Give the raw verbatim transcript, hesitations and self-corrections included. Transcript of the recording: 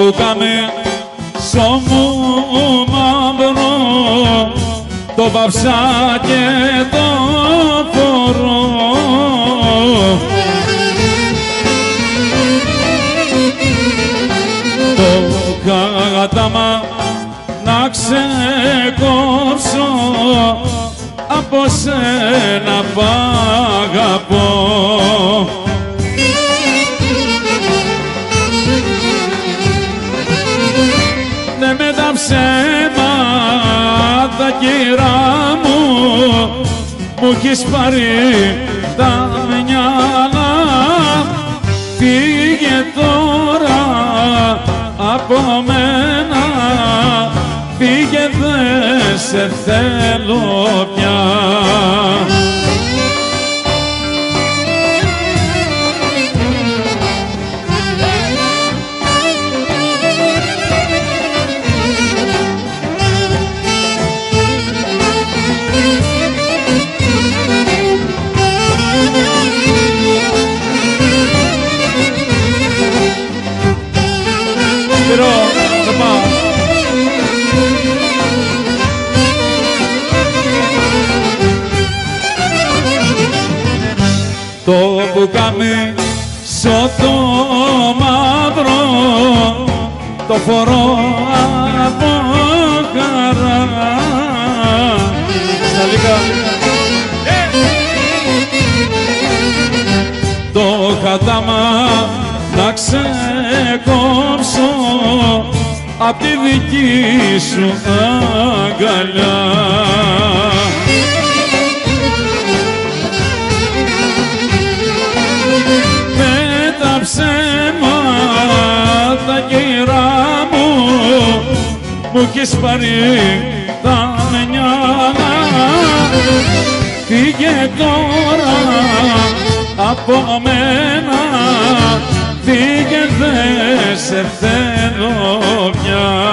μπουκάμι σω μου μαύρο, το παυσά και το φορώ. Το κατάμα να ξεκόψω, από σένα π' αγαπώ. Ναι με τα ψέματα κυρά μου, μου έχεις πάρει τα μυαλά. Φύγε τώρα από μένα, φύγε δεν σε θέλω πια. Το μπουκάμι σω το μαύρο, το φορώ από χαρά. Στα λίγα. Το κατάμα να ξεκόψω απ' τη δική σου αγκαλιά. Με τα ψέματα κυρά μου, μου έχεις πάρει τα μυαλά. Φύγε τώρα από μένα, φύγε δεν σε θέλω πια.